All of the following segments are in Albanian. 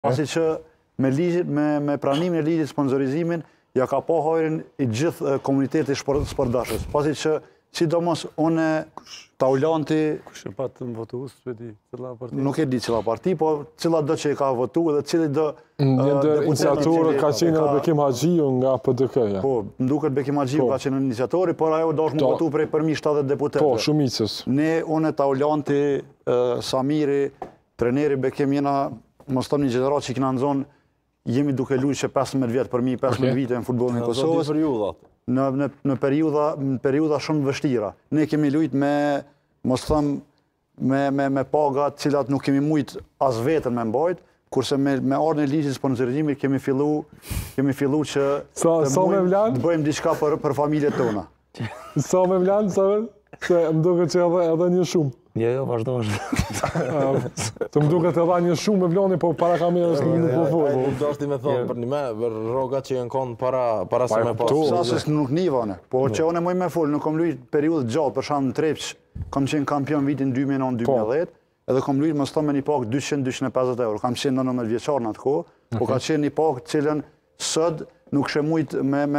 Pasi që me pranimin e ligjit sponsorizimin, ja ka pa hajrin i gjithë komunitetit sportdashës. Pasi që, sidomos, une Taulanti... Kush e patë në votu, s'pe di, cila parti? Nuk e di cila parti, po cila do që i ka votu edhe cili do... Një ndër iniciatorët ka qenë edhe Bekim Haxhiu nga PDK-ja. Po, mduket Bekim Haxhiu ka qenë iniciatori, por ajo do është më votu përmi 70 deputetëve. Po, shumicës. Ne, une Taulanti, Samiri, treneri Bekim jena, mos tëm një gjenerat që i kina në zonë, jemi duke luajtur që 15 vjetë përmi 15 vite në futbolin e Kosovës. Në periuda shumë vështira. Ne kemi luajtur me, mos thëm, me paga cilat nuk kemi mujt as vetën me mbajt, kurse me ardhën e ligjit sponsorizimit kemi fillu që të bëjmë diçka për familjet tona. Sa me vlan, se më duket që edhe një shumë. Jo, vazhdo. Të më duket edhe një shumë me vlani, po para kamerës nuk po folë. Do është i me thonë për një me, për roga që jenë konë para se me pasë. Sasës nuk nivane, po që one moj me folë, nuk kom lujt periudhë gjatë, për shamë në Trepç, kom qenë kampion vitin 2009-2010, edhe kom lujt më stë me një pak 200-250 euro. Kam qenë 19 vjeqarë në atë kohë, po ka qenë një pak cilën sëd nuk shemujt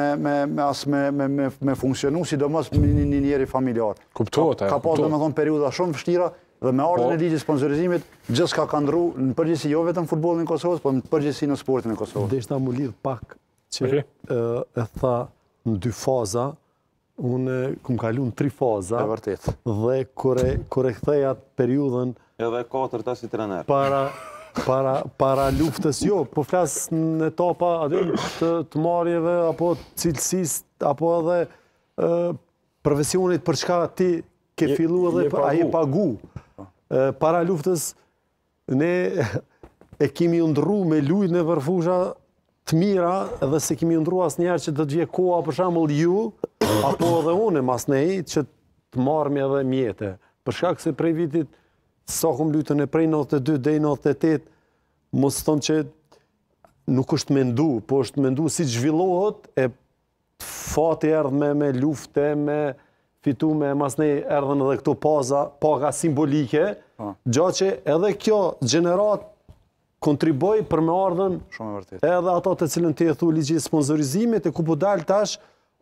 me funksionu, sidomos një njeri familjar. Kuptohet, ka pas me thonë periuda shumë vështira dhe me ardhën e ligjit sponsorizimit gjithë ka ndru në përgjithësi jo vetëm futbolin e Kosovës, por në përgjithësi në sportin e Kosovës. Deshta mu lidh pak që e tha në 2 faza, unë kum kalu në 3 faza dhe kure ktheja periudën edhe 4 ta si trener. Para luftës, jo, po flasë në etapa të marjeve, apo cilësis, apo edhe profesionit për çka ti ke fillu edhe a je pagu. Para luftës, ne e kemi undru me lujt në vërfusha të mira, edhe se kemi undru asë njerë që të gjje koha për shambull ju, apo edhe une mas nej, që të marrëmi edhe mjete. Për shkak se prej vitit, sa kom lujtën e prej 92 dhe 98, mos thonë që nuk është mendu, po është mendu si zhvillohet, e fati erdhë me lufte, me fitu me masnej erdhën edhe këto paga simbolike, gjatë që edhe kjo gjenerat kontriboj për me ardhën edhe ato të cilën të e thu ligjit sponsorizimit, e ku po dalë tash,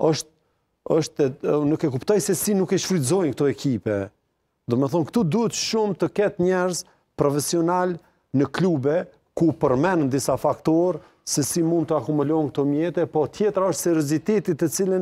nuk e kuptoj se si nuk e shfrytëzojnë këto ekipe. Do me thonë, këtu duhet shumë të ketë njerëz profesional në klube, ku përmenë në disa faktorë, se si mund të akumulohen këto mjete, po tjetra është serioziteti të cilën